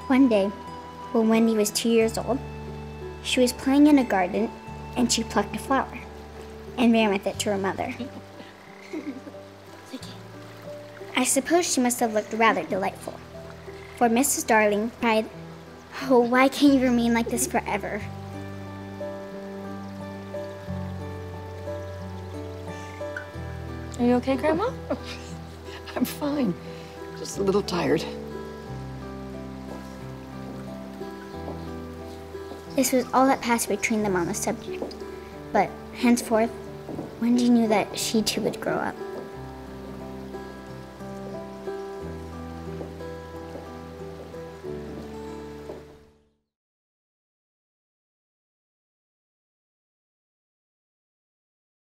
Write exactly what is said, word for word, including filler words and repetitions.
One day, when Wendy was two years old, she was playing in a garden and she plucked a flower and ran with it to her mother. I suppose she must have looked rather delightful, for Missus Darling cried, "Oh, why can't you remain like this forever?" Are you okay, Grandma? I'm fine. Just a little tired. This was all that passed between them on the subject, but henceforth, Wendy knew that she too would grow up.